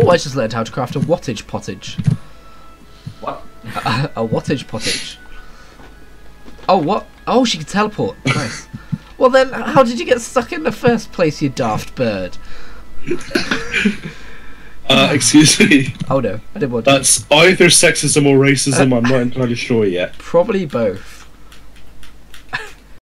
Oh, I just learned how to craft a wattage pottage. What? A wattage pottage. Oh, what? Oh, she can teleport. Nice. Well then, how did you get stuck in the first place, you daft bird? Excuse me. Oh no, I didn't want to. That's either sexism or racism. I'm not entirely sure yet. Probably both.